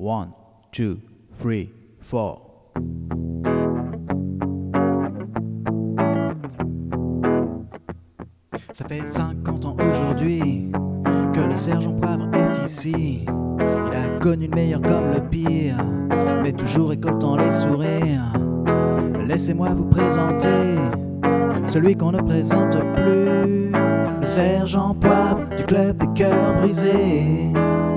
1, 2, 3, 4. Ça fait 50 ans aujourd'hui que le sergent Poivre est ici. Il a connu le meilleur comme le pire, mais toujours récoltant les sourires. Laissez-moi vous présenter celui qu'on ne présente plus, le sergent Poivre du club des cœurs brisés.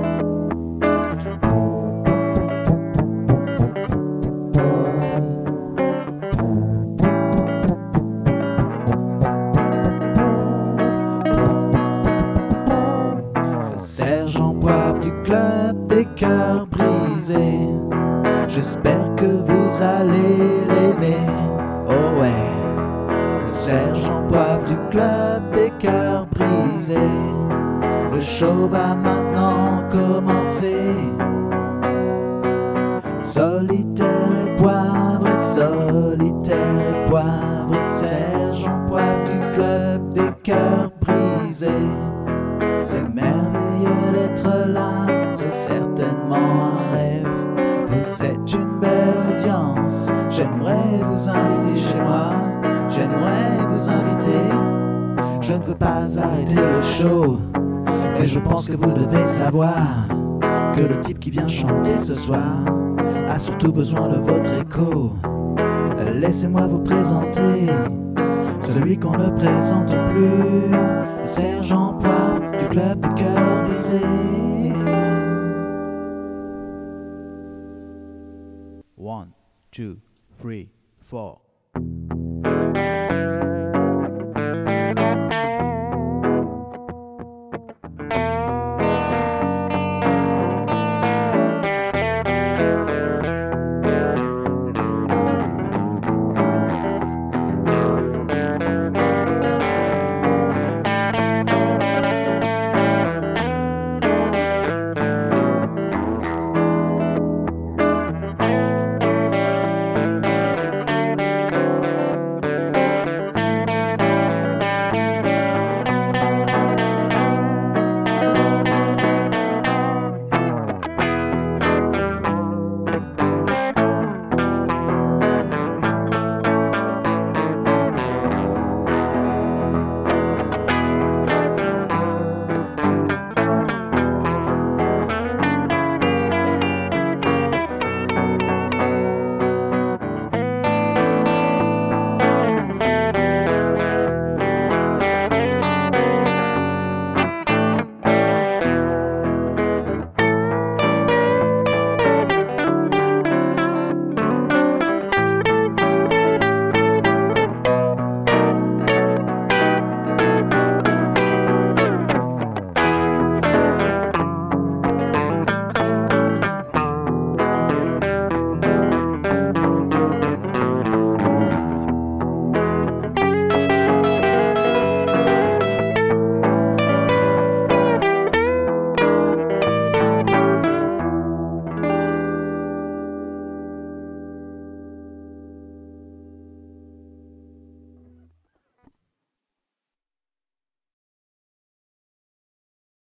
Sergent Poivre du club des cœurs brisés. J'espère que vous allez l'aimer. Oh ouais. Le sergent Poivre du club des cœurs brisés. Le show va maintenant commencer. Solitaire et poivre, solitaire et poivre, sergent Poivre du club des cœurs brisés. C'est merveilleux d'être là, c'est certainement un rêve. Vous êtes une belle audience, j'aimerais vous inviter chez moi. J'aimerais vous inviter. Je ne veux pas arrêter le show, mais je pense que vous devez savoir que le type qui vient chanter ce soir a surtout besoin de votre écho. Laissez-moi vous présenter celui qu'on ne présente plus, le sergent Poivre du club des cœurs brisés. 1, 2, 3, 4.